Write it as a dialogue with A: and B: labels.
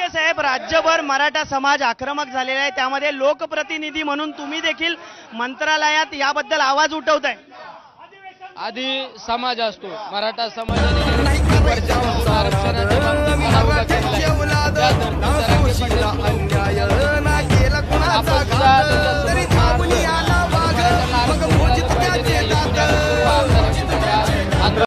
A: शिंदे साहेब, राज्यभर मराठा समाज आक्रमक झालेला आहे, त्यामध्ये लोकप्रतिनिधी म्हणून तुम्ही देखील मंत्रालयात याबद्दल आवाज उठवताय.
B: आधी समाज असतो, मराठा समाजाने